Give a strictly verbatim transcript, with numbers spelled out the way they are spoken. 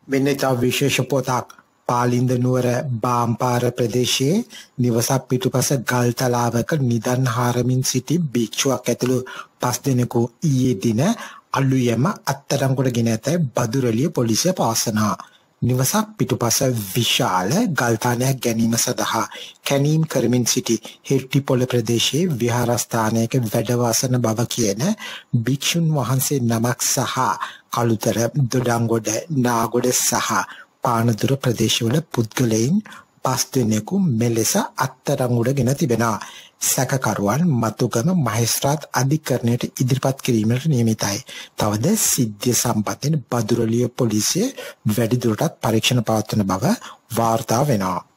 මෙන්නතා විශේෂ පොතක් පාලින්ද නුවර බාම්පාර ප්‍රදේශයේ නිවසක් පිටුපස ගල් තලාවක නිදන් හාරමින් සිටි භික්ෂුවක් ඇතුළු පස් දෙනෙකු ඊයේ දින අලුයම අත්අඩංගුවට ගෙන ඇත බදුරළිය පොලිසිය පවසනවා. නිවසක් පිටුපස විශාල ගල්තානයක් ගැනීම සඳහා කැනීම් කරමින් සිටි හිට්ටිපොළ ප්‍රදේශයේ විහාරස්ථානයක වැඩවාසන බව කියන භික්ෂුන් වහන්සේ නමක් සහ කළුතර දොඩංගොඩ නාගොඩ සහ පානදුර ප්‍රදේශවල පුද්ගලයන් පස් දෙනෙකු මෙලෙස අත්අඩංගුවට ගෙන තිබෙනවා. සැකකරුවන් මතුගම මහේස්ත්‍රාත් අධිකරණයට ඉදිරිපත් කිරීමට නියමිතයි. තවද සිද්ධිය සම්බන්ධයෙන් බදුරළිය පොලිසිය වැඩිදුරටත් පරීක්ෂණ පවත්වන බව වාර්තා වෙනවා.